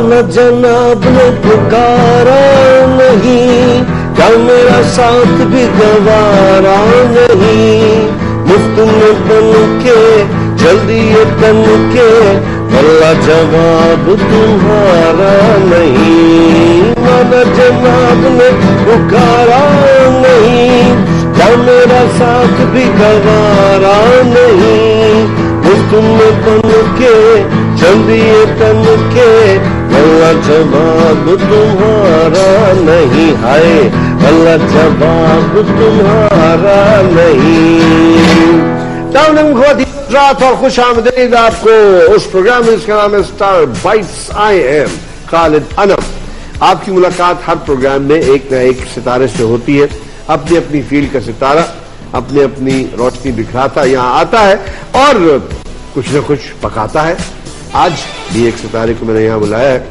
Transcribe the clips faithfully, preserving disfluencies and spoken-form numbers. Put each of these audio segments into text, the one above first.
माना जनाब ने पुकारा नहीं, क्या मेरा साथ भी गवारा नहीं। मुफ्त में बन के जल्दी ये तन के, अल्लाह जवाब तुम्हारा नहीं। माना जनाब ने पुकारा नहीं, क्या मेरा साथ भी गवारा नहीं। मुफ्त में बन के जल्दी ये तन के, अल्लाह जवाब तुम्हारा नहीं। हाय अल्लाह जवाब तुम्हारा नहीं। रात और खुश आमदीद आपको उस प्रोग्राम में, इसका नाम है star bites. I am Khalid Anam. आपकी मुलाकात हर प्रोग्राम में एक न एक सितारे से होती है। अपनी अपनी फील्ड का सितारा अपनी अपनी रोशनी बिखराता यहाँ आता है और कुछ न कुछ पकाता है। आज भी एक सितारे को मैंने यहाँ बुलाया है।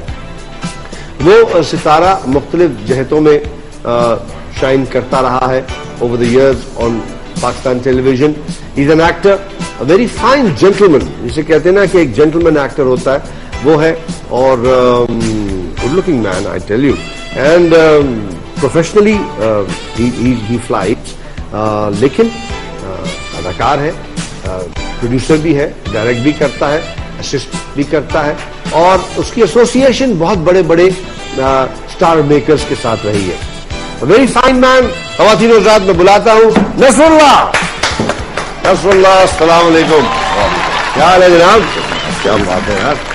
वो सितारा मुख्तलिफ जहतों में शाइन करता रहा है over the years on Pakistan television. Is an actor, a very fine gentleman, जिसे कहते हैं ना कि एक जेंटलमैन एक्टर होता है, वो है। और good looking man, I tell you. And professionally he flies, लेकिन uh, अदाकार है, प्रोड्यूसर uh, भी है, डायरेक्ट भी करता है, असिस्ट भी करता है, और उसकी एसोसिएशन बहुत बड़े बड़े स्टार uh, मेकर्स के साथ रही है। वेरी फाइन मैन, खवातीन हज़रात में बुलाता हूं नसरुल्लाह। नसरुल्लाह, अस्सलाम वालेकुम। क्या हाल है जनाब? क्या बात है यार,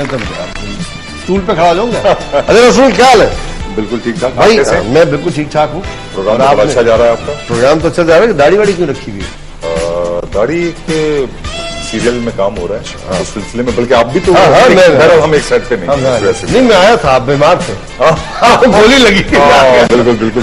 स्टूल पे खड़ा जाऊंगा। अरे रसूल, क्या हाल है? बिल्कुल ठीक ठाक भाई, मैं बिल्कुल ठीक ठाक हूँ। प्रोग्राम आप अच्छा जा रहा है आपका? प्रोग्राम तो अच्छा जा रहा है। दाढ़ी वाड़ी क्यों रखी हुई है? दाढ़ी के सीरियल में काम हो रहा है उस सिलसिले में, बल्कि आप भी तो हाँ, हाँ, मैं, हम एक साइड पे नहीं, हाँ, वैसे नहीं, मैं आया था, आप बीमार थे, गोली लगी। बिल्कुल बिल्कुल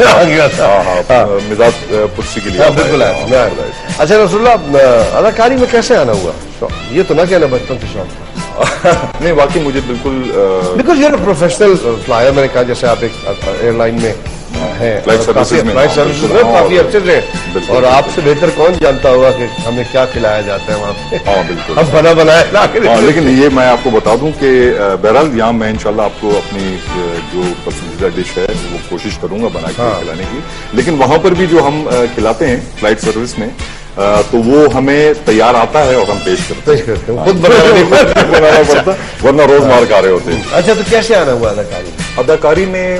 मिजाज पुर्सी के लिए बिल्कुल आया। अच्छा रसूलुल्लाह, अदाकारी में कैसे आना हुआ? ये तो ना कहना बचपन से शौक था। नहीं, वाकई मुझे बिल्कुल, बिकॉज यूर प्रोफेशनल फ्लायर, मैंने कहा जैसे आप एक एयरलाइन में है, फ्लाइट सर्विसेज में काफी अच्छे से, और आपसे बेहतर कौन जानता होगा कि हमें क्या खिलाया जाता है वहाँ पे। हाँ बिल्कुल, हम बना बनाया। हाँ, लेकिन ये मैं आपको बता दूं कि बहरहाल यहाँ मैं इंशाल्लाह आपको अपनी जो पसंदीदा डिश है वो कोशिश करूंगा बना के हाँ। खिलाने की। लेकिन वहां पर भी जो हम खिलाते हैं फ्लाइट सर्विस में, तो वो हमें तैयार आता है और हम पेश करते पेश करते हैं, खुद बनाना पड़ता, वरना रोज मार खा रहे होते हैं। अच्छा, तो कैसे आना हुआ अदाकारी? अदाकारी में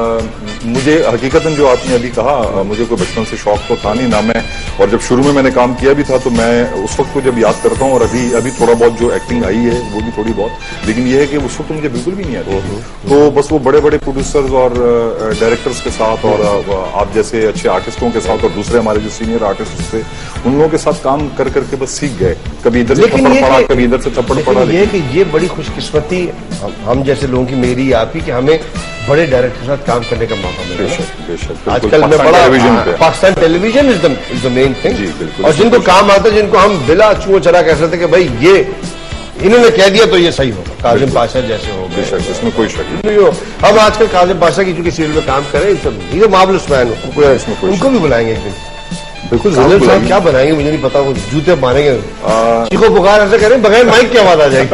आ, मुझे हकीकतन जो आपने अभी कहा, मुझे कोई बचपन से शौक तो था नहीं ना मैं, और जब शुरू में मैंने काम किया भी था तो मैं उस वक्त को जब याद करता हूँ, और अभी अभी थोड़ा बहुत जो एक्टिंग आई है वो भी थोड़ी बहुत, लेकिन ये है कि उस वक्त मुझे बिल्कुल भी नहीं आती। तो बस वो बड़े बड़े प्रोड्यूसर्स और डायरेक्टर्स के साथ और आप जैसे अच्छे आर्टिस्टों के साथ और दूसरे हमारे जो सीनियर आर्टिस्ट थे उन लोगों के साथ काम कर करके बस सीख गए। कभी इधर से थप्पड़ पड़ा, कभी इधर से थप्पड़ पड़ा। ये कि ये बड़ी खुशकिस्मती हम जैसे लोगों की, मेरी आपकी, कि हमें बड़े डायरेक्टर के साथ काम करने का मौका मिला। बेशक, आजकल मैं बड़ा Pakistan television is the is the main thing, और जिनको काम आता है, जिनको हम बिला चूहो चरा कह सकते कि भाई ये इन्होंने कह दिया तो ये सही होगा। काजिम पाशा जैसे हो, बेशक, इसमें कोई शक नहीं। हम आजकल काजिम पाशा की चूंकि सीरियल में काम करें, ये मार्वलस मैन, उनको भी बुलाएंगे एक दिन। बिल्कुल साहब क्या बनाएंगे मुझे नहीं पता, वो जूते मारेंगे, चीखो पुकार ऐसे करें, बगैर माइक की आवाज आ जाएगी।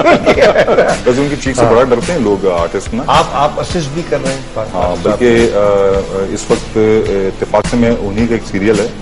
बस उनकी चीख से बड़ा डरते हैं लोग आर्टिस्ट ना। आप आप असिस्ट भी कर रहे हैं? हाँ, बल्कि इस वक्त इत्तेफाक से मैं उन्हीं का एक सीरियल है,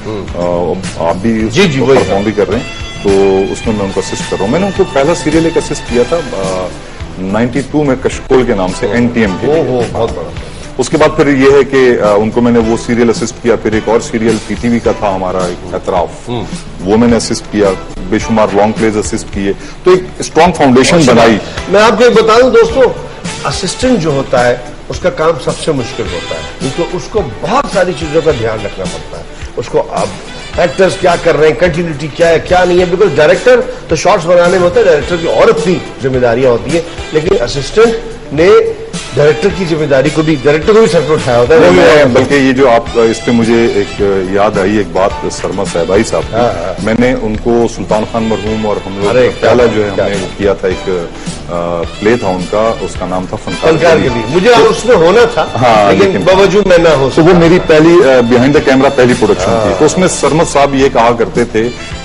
आप भी जी जी परफॉर्म भी कर रहे हैं, तो उसमें मैं उनको असिस्ट कर रहा हूँ। मैंने उनको पहला सीरियल एक असिस्ट किया था नाइन्टी टू में, कशकोल के नाम से, एनटीएम के। बहुत बड़ा। उसके बाद फिर ये है कि उनको मैंने वो सीरियल असिस्ट किया, फिर एक और सीरियल पीटीवी का था हमारा, एक एतराफ, वो मैंने असिस्ट किया, बेशुमार लॉन्ग प्लेज असिस्ट किए, तो एक स्ट्रॉन्ग फाउंडेशन बनाई। मैं आपको एक बता दूं दोस्तों, असिस्टेंट जो होता है उसका काम सबसे मुश्किल होता है, क्योंकि उसको बहुत सारी चीजों का ध्यान रखना पड़ता है। उसको अब एक्टर्स क्या कर रहे हैं, कंटिन्यूटी क्या है क्या नहीं है, बिकॉज डायरेक्टर तो शॉर्ट्स बनाने में होता है, डायरेक्टर की और अपनी जिम्मेदारियां होती है, लेकिन असिस्टेंट ने डायरेक्टर की जिम्मेदारी को भी, डायरेक्टर को भी सर पर उठाया होता है। बल्कि ये जो आप इस पे मुझे एक याद आई एक बात, शर्मा साहबाई साहब की, हाँ, हाँ। मैंने उनको सुल्तान खान मरहूम और हम लोग पहला जो है हमने वो किया था, एक प्ले था उनका, उसका नाम था फनकार के लिए। मुझे उसमें होना था, हाँ, लेकिन बावजूद मैं ना हो। तो वो मेरी पहली बिहाइंड द कैमरा पहली प्रोडक्शन थी। तो उसमें शर्मा साहब ये कहा करते थे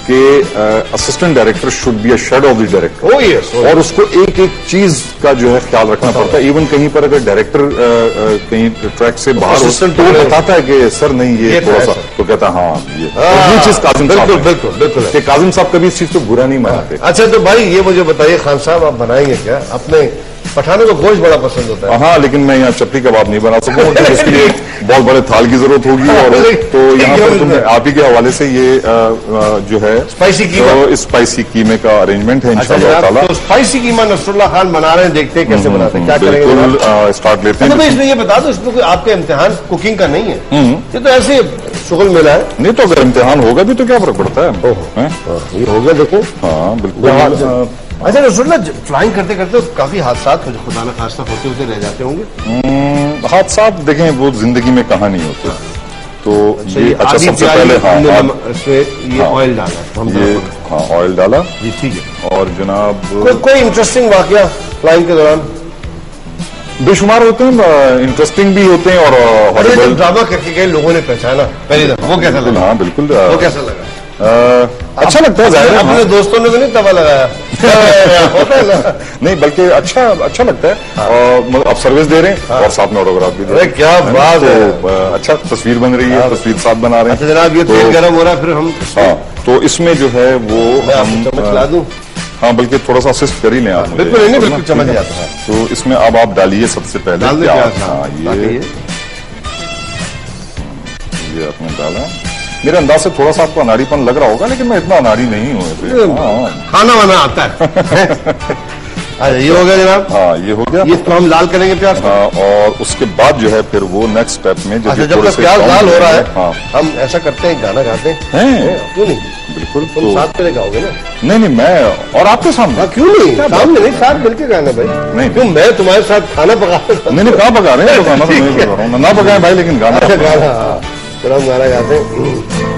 कि assistant director should be a shadow of the director. Oh yes. और उसको एक एक चीज का जो है ख्याल रखना पड़ता है। इवन कहीं पर अगर डायरेक्टर कहीं ट्रैक से बाहर हो तो वो बताता है कि सर नहीं ये थोड़ा सा, तो कहता है हाँ ये ये चीज काजिम साहब, बिल्कुल बिल्कुल बिल्कुल कि काजिम साहब कभी इस चीज को बुरा नहीं मानते। अच्छा तो भाई ये मुझे बताइए, खान साहब आप बनाएंगे क्या? अपने पठानों को गोश्त बड़ा पसंद होता है। हाँ, लेकिन मैं यहाँ चपली कबाब नहीं बना सकूंगा क्योंकि इसके लिए बहुत बड़े थाल की जरूरत होगी। और तो यहाँ पर तुमने आप ही के हवाले से ये आ, आ, जो है स्पाइसी कीमा, तो स्पाइसी कीमे का अरेंजमेंट है इंशाल्लाह ताला। तो स्पाइसी कीमा नसरुल्लाह खान बना रहे हैं, देखते हैं कैसे बनाते हैं, क्या करेंगे। बिल्कुल स्टार्ट लेते हैं। तो इसमें ये बता दो, इसमें कोई आपका इम्तिहान कुकिंग का नहीं है, ये तो ऐसे शुगल मिला है। नहीं तो अगर इम्तिहान होगा भी तो क्या फर्क पड़ता है? ये हो गया देखो। हाँ बिल्कुल। अच्छा रसूलुल्लाह, फ्लाइंग करते करते काफी हादसात खुदा न खास्ता होते होते रह जाते होंगे। हादसात देखें वो जिंदगी में कहाँ नहीं होते। तो अच्छा, ये अच्छा सबसे पहले हाँ ये ऑयल डाला, ये हाँ ऑयल डाला जी, ठीक है। और जनाब को, कोई इंटरेस्टिंग वाकया फ्लाइंग के दौरान? बेशुमार होते हैं, इंटरेस्टिंग भी होते हैं और जब ड्रामा करके गए लोगों ने पहचाना पहली दफा, वो कैसा लगा? हाँ बिल्कुल। वो कैसा लगा? आ, अच्छा लगता है। जाहिर है अपने दोस्तों ने तो नहीं तवा लगाया होता है ना? नहीं बल्कि अच्छा अच्छा लगता है। और आप सर्विस दे रहे हैं और साथ में ऑटोग्राफ भी दे रहे हैं। क्या बात है, तो अच्छा तस्वीर बन रही है, तस्वीर साथ बना रहे हैं। अच्छा जनाब, ये तेल गर्म हो रहा है, फिर हम हाँ तो इसमें जो है वो हम चम्मच ला दूं? हाँ बल्कि थोड़ा सा असिस्ट कर ही लें आप। बिल्कुल नहीं, बिल्कुल चम्मच जाता है। तो इसमें अब आप डालिए सबसे पहले प्याज। हाँ ये ये आपने डाला। मेरे अंदाज से थोड़ा सा आपको अनाड़ीपन लग रहा होगा, लेकिन मैं इतना अनाड़ी नहीं हूँ। खाना वाना आता है। अच्छा ये हो गया जनाब। हाँ ये हो गया। ये तो हम लाल करेंगे प्याज। हाँ और उसके बाद जो है फिर वो नेक्स्ट स्टेप में अच्छा, जब तक प्याज लाल हो रहा है हाँ हम ऐसा करते हैं, गाना गाते हैं। क्यों नहीं? बिल्कुल। तुम तो, साथ में गाओगे ना? नहीं नहीं मैं और आपके सामने। हाँ, क्यों नहीं? सामने नहीं, साथ मिलकर गाना भाई। नहीं क्यों, मैं तुम्हारे साथ खाना पका। नहीं नहीं कहाँ पका रहे हैं? तो गाना तो नहीं पका रहा हूँ ना पकाए भाई, लेकिन गाना गाना चलो हम गाना गाते हैं।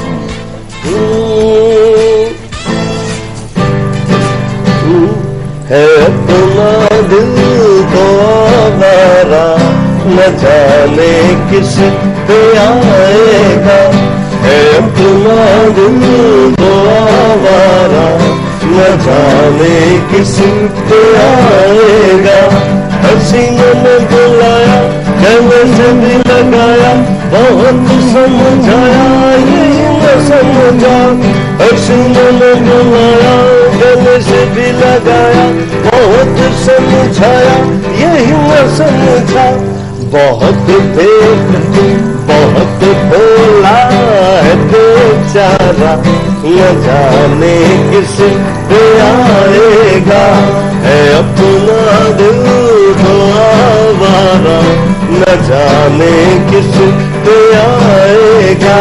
है अपना दिल तो आवारा, न जाने किस पे आएगा। है अपना दिल तो आवारा, न जाने किस पे आएगा। हसीनों ने बुलाया, गले से भी लगाया, बहुत समझाया ये न समझा। हसीनों ने बुलाया, गले से भी लगाया, बहुत समझाया यही न समझा। बहुत देख बहुत बोला है बेचारा, न जाने किस पे आएगा। है अपना दिल तो आवारा, न जाने किस पे आएगा।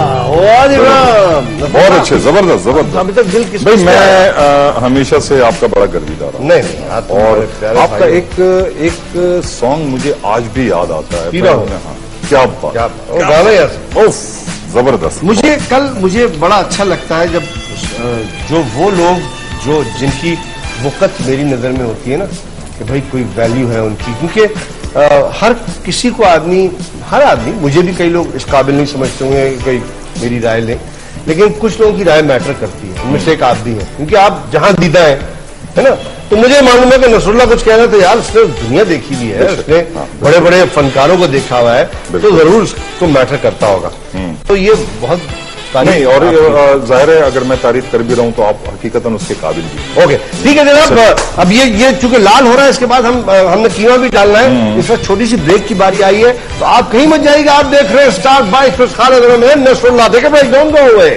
बहुत अच्छे, जबरदस्त जबरदस्त। अभी तक दिल किस भाई मैं आ, हमेशा से आपका बड़ा गर्विदार हूँ। नहीं नहीं, और आपका एक एक सॉन्ग मुझे आज भी याद आता है। हाँ क्या बात, क्या गाना यार, जबरदस्त। मुझे कल मुझे बड़ा अच्छा लगता है जब जो वो लोग जो जिनकी वक़्त मेरी नजर में होती है ना कि भाई कोई वैल्यू है उनकी, क्योंकि हर किसी को आदमी हर आदमी मुझे भी कई लोग इस काबिल नहीं समझते होंगे कोई मेरी राय लें, लेकिन कुछ लोगों की राय मैटर करती है। उनमें से एक आप भी है, क्योंकि आप जहां दीदा है है ना। तो मुझे मालूम है कि नसरुल्लाह कुछ कहना तो यार उसने दुनिया देखी हुई है, उसने बड़े बड़े फनकारों को देखा हुआ है, तो जरूर उसको मैटर करता होगा। तो ये बहुत नहीं, और जाहिर है अगर मैं तारीफ कर भी रहा हूं तो आप हकीकतन उसके काबिल भी। ओके ठीक है जनाब। अब ये ये चूंकि लाल हो रहा है, इसके बाद हम हमने कीमा भी डालना है। इस वक्त छोटी सी ब्रेक की बारी आई है, तो आप कहीं मत जाइएगा। आप देख रहे हैं स्टार बाइक पर खालिद में नसरुल्लाह। देखे भाई, डोंट गो अवे।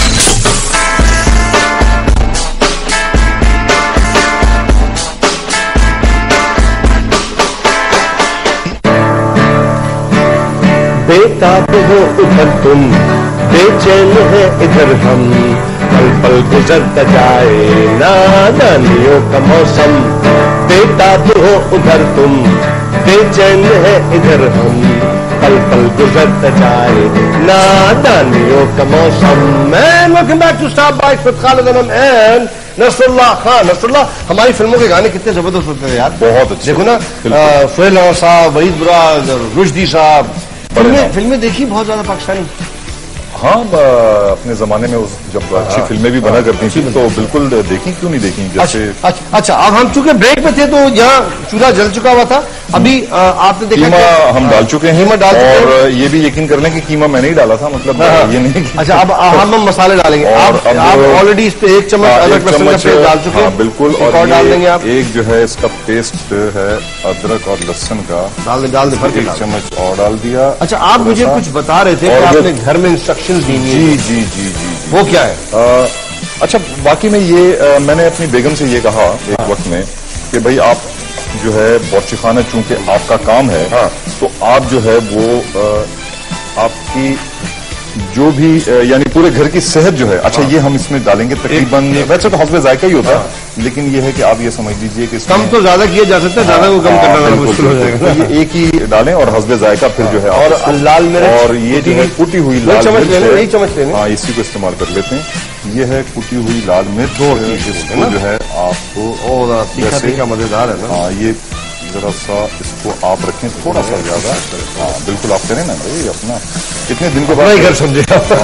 बेताब हो उधर तुम, बेचैन है इधर हम, पल पल गुजरता जाए नादानियों का मौसम। बेताब हो उधर तुम, बेचैन है इधर हम, पल पल गुजरता जाए नादानियों का मौसम। And welcome back to star bites with Khalid Anam and Nasrullah Khan. Nasrullah, हमारी फिल्मों के गाने कितने जबरदस्त होते हैं यार, बहुत अच्छे। देखो ना, सुहेल साहब, वहीद बुराद, रुश्दी साहब, फिल्में फिल्में देखी बहुत ज्यादा पाकिस्तानी। हाँ, अपने जमाने में उस जब अच्छी फिल्में भी बना करती थी तो बिल्कुल देखी, क्यों नहीं देखी। जैसे अच्छा, अच्छा अब हम चूंकि ब्रेक पे थे तो यहाँ चूल्हा जल चुका हुआ था। अभी आपने देखा कीमा हम डाल चुके हैं, कीमा डाल चुके हैं और ये भी यकीन कर लें कि कीमा मैंने ही डाला था, मतलब ये नहीं। अच्छा, अब हम हम मसाले डालेंगे। आप ऑलरेडी इस पे एक चम्मच अदरक लहसुन का पेस्ट डाल चुके हैं, बिल्कुल। और डाल देंगे आप एक जो है इसका पेस्ट है अदरक और लहसुन का, डाल दे डाल दे एक चम्मच और डाल दिया। अच्छा, आप मुझे कुछ बता रहे थे कि आपने घर में इंस्ट्रक्शन दी। जी जी जी जी वो क्या है? आ, अच्छा, बाकी में ये आ, मैंने अपनी बेगम से ये कहा एक वक्त में कि भाई आप जो है बावर्ची खाना चूंकि आपका काम है, हाँ, तो आप जो है वो आ, आपकी जो भी यानी पूरे घर की सेहत जो है, अच्छा हाँ, ये हम इसमें डालेंगे तकरीबन, वैसे तो हस्बे जायका ही होता है, हाँ, लेकिन ये है कि आप ये समझ लीजिए कि कम तो ज्यादा किया जा सकता है, ज्यादा को कम करना मुश्किल हो जाएगा। तो ये एक ही डालें और हस्बे जायका फिर जो है, और लाल मिर्च, और ये जो है कुटी हुई लाल चम्मच लेने, यही चम्मच लेने, हाँ, इसी को इस्तेमाल कर लेते हैं। ये है कुटी हुई लाल मिर्च, इसको जो है आपको तीखा तीखा मजेदार है ना। हाँ, ये जरा सा इसको आप रखें थोड़ा सा ज्यादा। हाँ बिल्कुल, आप करें ना भाई, अपना कितने दिन के बाद घर समझे।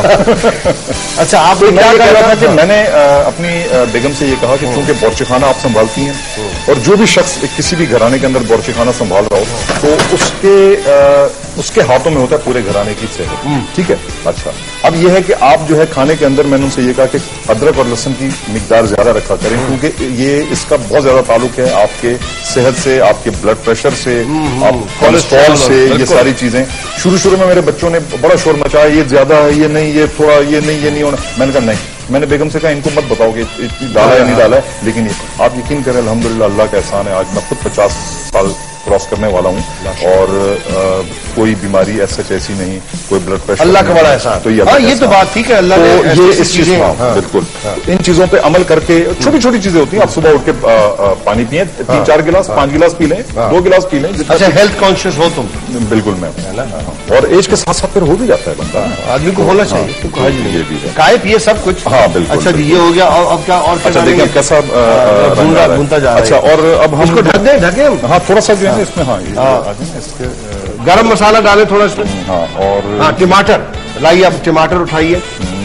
अच्छा, आप क्या कह रहा था कि मैंने अपनी बेगम से ये कहा कि चूंकि बावर्ची खाना आप संभालती हैं, और जो भी शख्स किसी भी घराने के अंदर बावर्ची खाना संभाल रहा हो तो उसके उसके हाथों में होता है पूरे घराने की सेहत, ठीक है। अच्छा, अब यह है कि आप जो है खाने के अंदर, मैंने उनसे ये कहा कि अदरक और लहसुन की मिकदार ज्यादा रखा करें, क्योंकि ये इसका बहुत ज्यादा ताल्लुक है आपके सेहत से, आपके ब्लड प्रेशर से, आप कोलेस्ट्रॉल से, ये सारी चीजें। शुरू शुरू में मेरे बच्चों ने बड़ा शोर मचाया, ये ज्यादा है, ये नहीं, ये थोड़ा, ये नहीं, ये नहीं होना। मैंने कहा नहीं, मैंने बेगम से कहा इनको मत बताओ कि डाला है नहीं डाला है, लेकिन ये आप यकीन करें अल्हम्दुलिल्लाह अल्लाह का एहसान है, आज मैं खुद पचास साल क्रॉस करने वाला हूँ, और आ, कोई बीमारी ऐसा ऐसी नहीं, कोई ब्लड प्रेशर, अल्लाह का बड़ा एहसान। तो ये हाँ, ये तो बात ठीक है, अल्लाह ने ये इस चीज में, हाँ, बिल्कुल इन चीजों पे अमल करके, छोटी छोटी चीजें होती हैं, आप सुबह उठ के आ, आ, पानी पिए, तीन चार गिलास, पांच गिलास पी लें, दो गिलास पी लें। अच्छा, हेल्थ कॉन्शियस हो तुम? बिल्कुल मैं, और एज के साथ साथ फिर हो भी जाता है बंदा, आदमी को होना चाहिए, ये भी है, काय पिए सब कुछ। हाँ बिल्कुल। अच्छा जी, ये हो गया, और अब क्या? और अच्छा देखिए कैसा भूनता जा रहा है। अच्छा, और अब हम इसको ढक दें, ढके हम, हाँ, थोड़ा सा जो है इसमें, हाँ, इसके गरम मसाला डालें थोड़ा इसमें, हाँ, और हाँ, टमाटर लाइए, आप टमाटर उठाइए।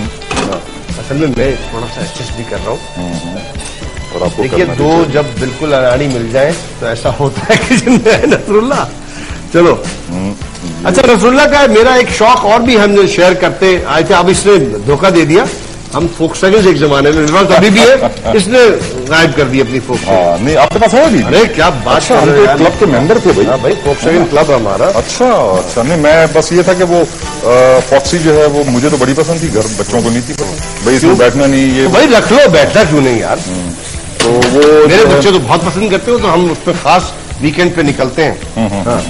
असल में मैं थोड़ा सा एडजस्ट भी कर रहा हूँ। देखिए, दो जब बिल्कुल अनाड़ी मिल जाए तो ऐसा होता है कि नसरुल्लाह, चलो। अच्छा, नसरुल्लाह का मेरा एक शौक और भी हम शेयर करते आए थे, अब इसने धोखा दे दिया। हम फोक्सवैगन एक जमाने में, मेरे पास अभी भी है, इसने गायब कर दी अपनी फोक्सवैगन। नहीं, आपके पास है अभी? अरे क्या बात, अच्छा, हम तो क्लब के मेंबर थे भाई। हाँ भाई, फोक्सवैगन क्लब हमारा। अच्छा अच्छा, नहीं, मैं बस ये था कि वो फॉक्सी जो है वो मुझे तो बड़ी पसंद थी, घर बच्चों को नहीं थी पसंद भाई, इसमें बैठना नहीं, ये भाई रख लो, बैठना क्यों नहीं यार। तो वो मेरे बच्चे तो बहुत पसंद करते हो, तो हम उसमें खास वीकेंड पे निकलते हैं।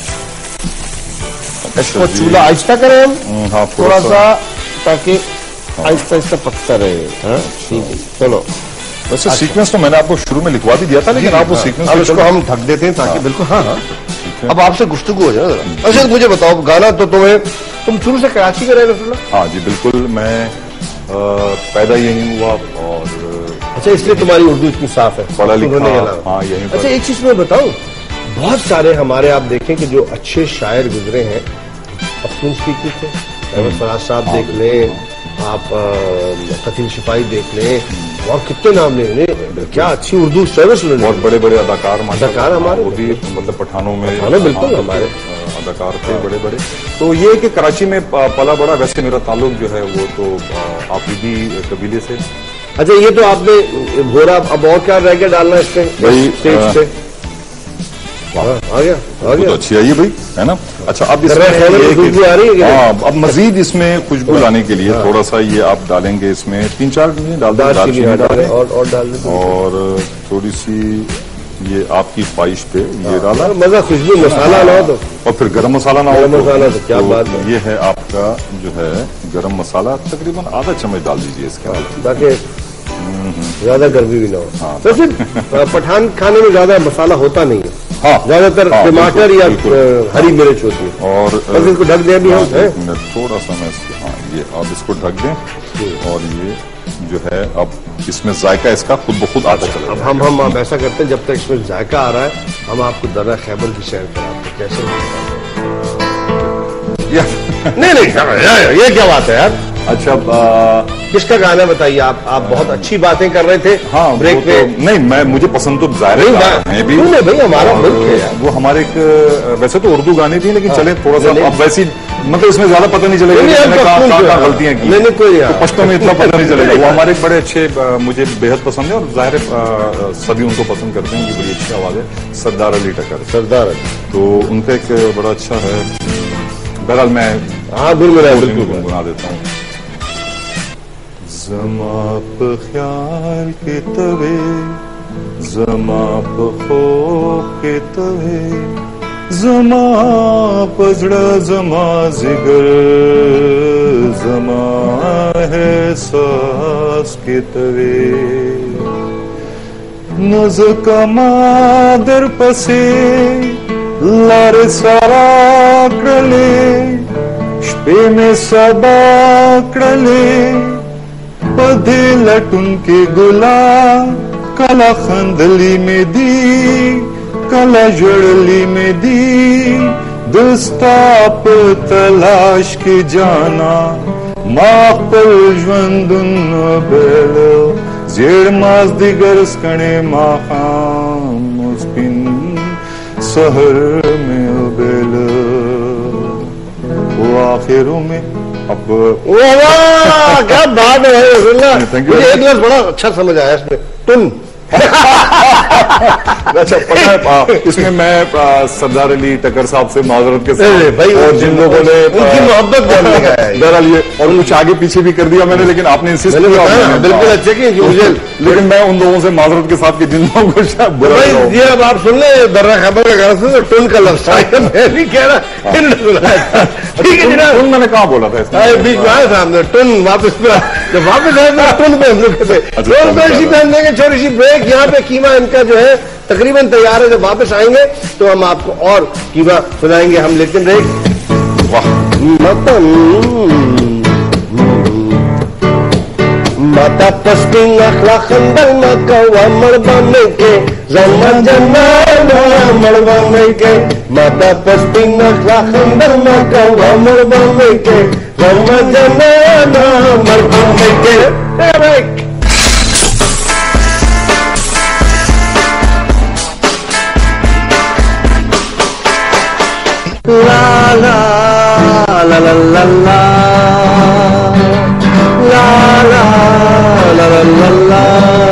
इसको चूल्हा आहिस्ता करें हम, हाँ, थोड़ा सा, ताकि आहिस्ता आहिस्ता पकता रहे। हाँ ठीक है, चलो। वैसे सीक्वेंस तो मैंने आपको शुरू में लिखवा भी दिया था, लेकिन आप वो सीक्वेंस, अब इसको हम ढक देते हैं ताकि बिल्कुल, हाँ हाँ, अब आपसे गुफ्तगू हो जाए। अच्छा, मुझे बताओ, गाना तो तुम्हें, तुम शुरू से कराची में रहे रसूला? हाँ जी बिल्कुल, मैं पैदा यही हुआ, और अच्छा, इसलिए तुम्हारी उर्दू इतनी साफ है, पढ़ा लिखा। हाँ, यही। अच्छा, एक चीज मैं बताऊं, बहुत सारे हमारे, आप देखें कि जो अच्छे शायर गुजरे हैं, अफसून स्पीकी थे, अहमद फराज साहब देख लें, आप कतील शिपाही देख लें, और कितने नाम ले लें, क्या अच्छी उर्दू सर्विस ले, बहुत बड़े बड़े अदाकार अदाकार हमारे, वो भी मतलब पठानों में, हाँ बिल्कुल हमारे अदाकार थे बड़े बड़े। तो ये कि कराची में पला बड़ा, वैसे मेरा ताल्लुक जो है वो तो आफरीदी कबीले से। अच्छा, ये तो आपने भोरा, अब और क्या रह गया डालना इसमें स्टेज पे? आ गया, आ गया, तो अच्छी आई है भाई, है ना। अच्छा, अब इसमें खुशबू आ रही है। हाँ, अब मजीद इसमें खुशबू लाने के लिए थोड़ा सा ये आप डालेंगे, इसमें तीन चार डाल दें, दालचीनी डालें, और डाल दें, और थोड़ी सी ये आपकी ख्वाहिश पे ये डाला, मजा खुशबू, मसाला ना हो तो, और फिर गरम मसाला ना हो, मसाला तो क्या बात है। ये है आपका जो है गरम मसाला, तकरीबन आधा चम्मच डाल दीजिए इसके, ताकि ज्यादा गर्मी भी ना हो। वैसे पठान खाने में ज्यादा मसाला होता नहीं है, हाँ, ज्यादातर टमाटर या हरी मिर्च होती है, और बस इसको ढक दें अभी हम, थोड़ा सा मैं, हाँ, ये अब इसको ढक दें, और ये जो है अब इसमें जायका इसका खुद ब खुद आता चला। अब हम हम आप ऐसा करते हैं, जब तक इसमें जायका आ रहा है, हम आपको दर्रा खैबर की सैर कराते हैं, कैसे या नहीं नहीं, ये क्या बात है यार? अच्छा आ, किसका गाना बताइए आप? आप बहुत अच्छी बातें कर रहे थे हाँ ब्रेक तो, में। नहीं मैं मुझे पसंद तो जाहिर नहीं, है है भी क्यों नहीं भाई, हमारा मुल्क है यार। वो हमारे एक वैसे तो उर्दू गाने थी लेकिन चले थोड़ा सा नहीं, अब वैसी मतलब इसमें ज्यादा पता नहीं चलेगा नहीं, कि मैंने आपका कहाँ खून कहाँ जो कहाँ है। गलतियां की नहीं, नहीं, कोई तो पश्तो में इतना पता नहीं चलेगा। वो हमारे बड़े अच्छे आ, मुझे बेहद पसंद है और जाहिर है आ, सभी उनको पसंद करते हैं कि बड़ी अच्छी आवाज है। सरदार अली टकर, सरदार अली, तो उनका एक बड़ा अच्छा है। बहरहाल मैं हाँ बिल्कुल है, बिल्कुल गुनगुना देता हूँ। ज़माप ख्याल के तवे, ज़माप खौफ के तवे, ज़मा पजड़ा ज़मा जिगर, ज़मा है सास के तवे। नज़ का मादर पसे लार सारा क्रले, शपे में सबा क्रले, पधे लटुन के गुला, कला खंदली में दी, कला जड़ली में दी, दस्ताप तलाश के जाना, मापल ज्वंदुन बेल, जेड़ मास दिगर स्कणे माखाम, मुस्पिन सहर में बेल। वो आखिरों में अब वाह क्या बात है Thank you. मुझे एक लफ्ज़ बड़ा अच्छा समझ आया इसमें, टुन। अच्छा पता है आ, इसमें मैं आ, सरदार अली टकर साहब से माजरत के अरे साथ भाई, और जिन लोगों ने उनकी मोहब्बत बहुत लगा है। बहरहाल ये और कुछ आगे पीछे भी कर दिया मैंने, लेकिन आपने इंसिस्ट मैंने किया बताया, आपने- बिल्कुल अच्छे की मुझे। लेकिन मैं उन लोगों से माजरत के साथ कि जिन लोगों को शायद बुरा भाई लगा हो। ये अब आप सुन ले, दर्रा खबर का गाना सुन, टुन का लफ्ज़ आया, मैं नहीं कह रहा, इन्होंने सुनाया। ठीक है तुम- जनाब, तुम मैंने कहाँ बोला था इसमें? अरे बीच में आया सामने टुन, वापस पे जब वापस आए तो टुन पे हम लोग कहते अच्छा, टुन पे इसी अच्छा। पे हम लेंगे छोटी सी ब्रेक। यहाँ पे कीमा इनका जो है तकरीबन तैयार है, जब वापस आएंगे तो हम आपको और कीमा सुनाएंगे। हम लेते हैं ब्रेक। वाह मतन mata pasting akhlak khandal makawa malba meke zaman janana malba meke mata pasting akhlak khandal makawa malba meke zaman janana malba meke break la la la la la la la la la la la la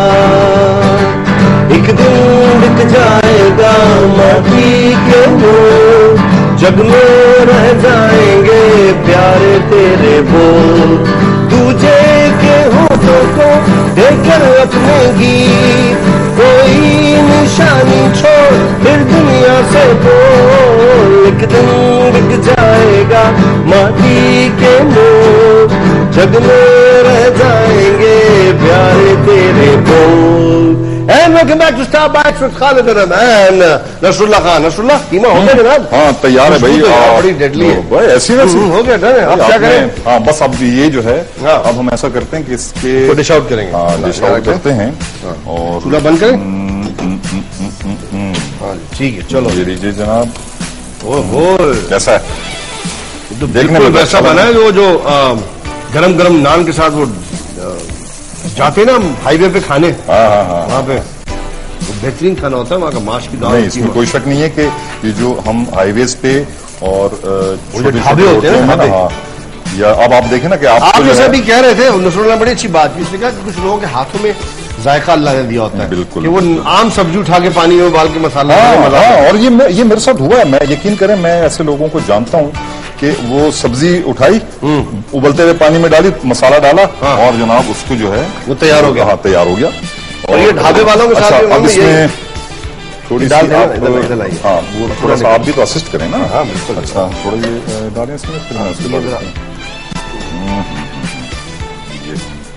एक दिन बिक जाएगा माटी के मोल, जग में रह जाएंगे प्यारे तेरे बोल, तुझे के होठों को देकर अपने गीत, कोई निशानी छोड़ फिर दुनिया से बोल। एक दिन बिक जाएगा माटी के मोल, जग में रह जाएंगे प्यारे तेरे बोल। And welcome back to Star Bites with Khalid Rahman, Nasrullah Khan. Nasrullah कीमा हो गया जनाब? हाँ तैयार है भाई। खुशबू तो यार आ, बड़ी deadly है। भाई ऐसी वैसी हम्म, हो गया डन है। अब क्या आपने- करें? हाँ बस अब ये जो है हाँ। अब हम ऐसा करते हैं कि इसके तो डिश आउट करेंगे। हाँ डिश आउट करते हैं और चूल्हा बंद करें? हम्म, हम्म, हम्म, हम्म, हम्म, हाँ ठीक है चलो। ये लीजिए जनाब। ओहो, कैसा है? तो देखने में बिल्कुल वैसा अच्छा बना है जो जो गरम गरम नान के साथ वो आ, जाते ना हम हाईवे पे खाने, हाँ हाँ हाँ वहाँ पे तो बेहतरीन खाना होता है वहाँ का, माश की दाल। नहीं इसमें कोई शक नहीं है कि ये जो हम हाईवेज पे और अ, छोटे ढाबे होते हैं ना, ना, हाँ, या अब आप देखें ना कि आप आप जैसा भी कह रहे थे नसरुल्लाह, बड़ी अच्छी बात की उसने कहा कि कुछ लोगों के हाथों में जायका अल्लाह ने दिया होता है, बिल्कुल, कि वो आम सब्जी उठा के पानी में उबाल के मसाला हाँ, मजा हाँ, और ये मैं, ये मेरे साथ हुआ है। मैं यकीन करें मैं ऐसे लोगों को जानता हूँ कि वो सब्जी उठाई, उबलते हुए पानी में डाली, मसाला डाला हाँ। और जनाब उसको जो है वो तैयार हो गया। हाँ तैयार हो गया। और ये ढाबे वालों के साथ अच्छा, भी अब मामला इसमें यही- थोड़ी डाल सी देना, आप इधर- इधर लाइए। हाँ वो थोड़ा सा आप भी तो असिस्ट करें ना। हाँ, बिल्कुल। अच्छा थोड़ा ये अ, डालें इसमें फिर मैं उसके बाद ये इसमें- हम्म, ये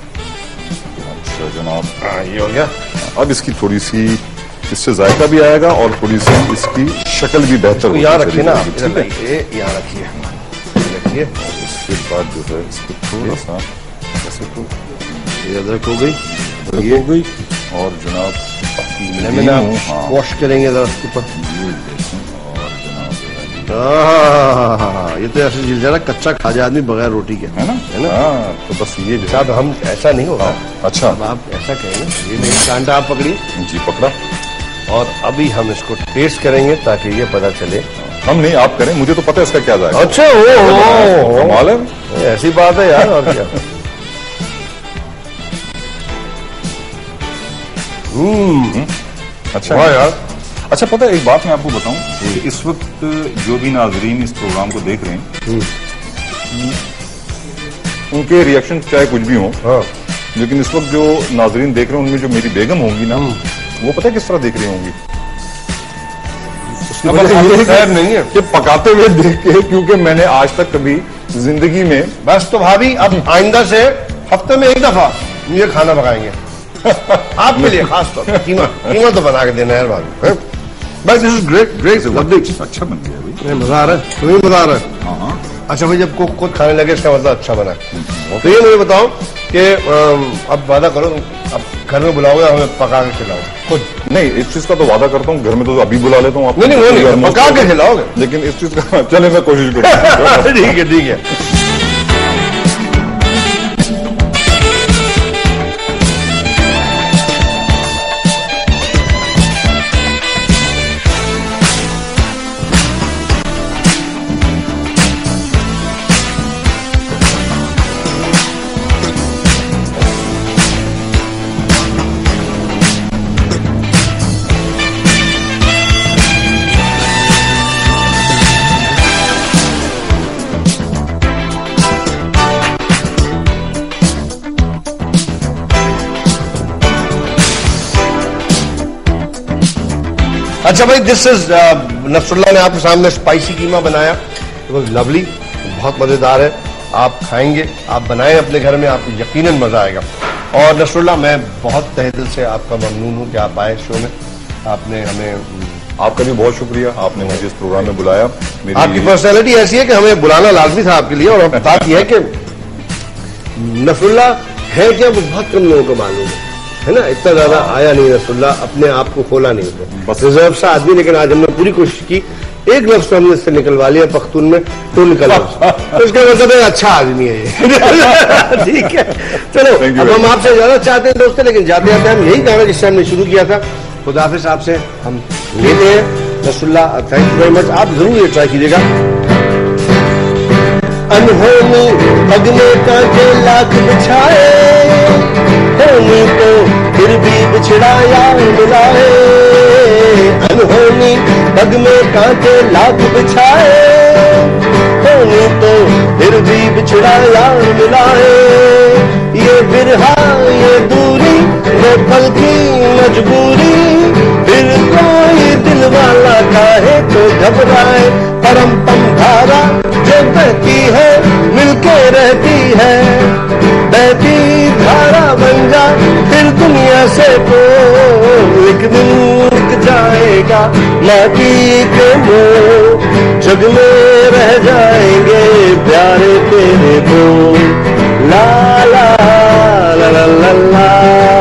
अच्छा जनाब हाँ, ये हो गया। अब इसकी थोड़ी सी इससे जायका भी आएगा और थोड़ी सी इसकी शक्ल भी बेहतर तो होगी। यहाँ रखिए ना आप, ठीक इधर है? लाइए, यहाँ रखिए रखिए। इसके बाद जो है इसको थोड़ा सा ऐसे तो ये अदरक हो गई, ये हो गई और जनाब लेमन लीमू, हाँ वॉश करेंगे जरा उसके ऊपर। ये देखें और जनाब आहा, ये तो ऐसे चीज है ना, कच्चा खा जाए आदमी बगैर रोटी के, है ना, है ना। हाँ, तो बस ये जो है। साहब हम ऐसा नहीं होगा। अच्छा, अब आप ऐसा कहें ना, ये मेरी कांटा आप पकड़िए जी पकड़ा। और अभी हम इसको टेस्ट करेंगे ताकि ये पता चले। हम नहीं, आप करें, मुझे तो पता है इसका क्या जाएगा। अच्छा, ओ कमाल है, ऐसी बात है यार, और क्या। हम्म, अच्छा वाह यार। अच्छा, पता है एक बात मैं आपको बताऊं, इस वक्त जो भी नाजरीन इस प्रोग्राम को देख रहे हैं, उनके रिएक्शन चाहे कुछ भी हो, हाँ। लेकिन इस वक्त जो नाजरीन देख रहे हैं उनमें जो मेरी बेगम होंगी ना, वो पता है किस तरह देख रही होंगी। उसकी अब वजह ये है खैर नहीं है कि पकाते हुए देख के, क्योंकि मैंने आज तक कभी जिंदगी में बस। तो भाभी अब आइंदा से हफ्ते में एक दफा ये खाना पकाएंगे आपके लिए, खास तौर पर कीमा कीमा तो बना के देना है भाभी। बस this is great great lovely. अच्छा बन गया भाई, मजा आ रहा है, तुम्हें मजा आ रहा है। हाँ हाँ। अच्छा भाई, जब कुक खुद खाने लगे इसका मतलब अच्छा बना है। तो ये मुझे बताओ कि अम, अब वादा करो, अब घर में बुलाओगे, हमें पका के खिलाओ खुद। नहीं, इस चीज का तो वादा करता हूँ, घर में तो अभी बुला लेता हूँ आपको। नहीं नहीं, वो नहीं, पका के खिलाओगे। लेकिन इस चीज का चले, मैं कोशिश करूंगा। ठीक है ठीक है। अच्छा भाई, दिस इज नसरुल्लाह ने आपके सामने स्पाइसी कीमा बनाया, इट वाज लवली, बहुत मजेदार है। आप खाएंगे, आप बनाएं अपने घर में, आपको यकीनन मजा आएगा। और नसरुल्लाह, मैं बहुत तहे दिल से आपका ममनून हूं कि आप आए शो में, आपने हमें। आपका भी बहुत शुक्रिया, आपने मुझे इस प्रोग्राम में बुलाया। मेरी आपकी पर्सनैलिटी ऐसी है कि हमें बुलाना लाजमी था आपके लिए। और अब बात यह है कि नसरुल्लाह है क्या, वो बहुत कम लोगों को मालूम है, है ना। इतना ज्यादा आया नहीं नसरुल्लाह, अपने आप को खोला नहीं उसने, बस रिजर्व सा आदमी। लेकिन आज हमने पूरी कोशिश की, एक लफ्ज तो हमने इससे निकलवा लिया पख्तून में, तो निकला तो इसका मतलब है अच्छा आदमी है ये। ठीक है, चलो अब हम आपसे ज्यादा चाहते हैं दोस्तों, लेकिन जाते जाते हम यही गाना जिससे हमने शुरू किया था, खुदाफिज आपसे हम लेते हैं। Nasrullah, thank you very much. आप जरूर ये ट्राई कीजिएगा। अनहोनी पग में कांटे लाख बिछाए, होनी तो फिर भी बिछड़ा यार मिलाए। अनहोनी पग में कांटे लाख बिछाए, होनी तो फिर भी बिछड़ा यार मिलाए। ये बिरहा ये दूरी, ये पल की मजबूरी, फिर कोई दिल वाला काहे तो घबराए। परम पम धारा जो बहती है मिलके रहती है, बहती धारा बन जा फिर दुनिया से तो एक दिन रुक जाएगा माटी के मोह, जग में रह जाएंगे प्यारे तेरे दो। ला ला ला ला ला ला।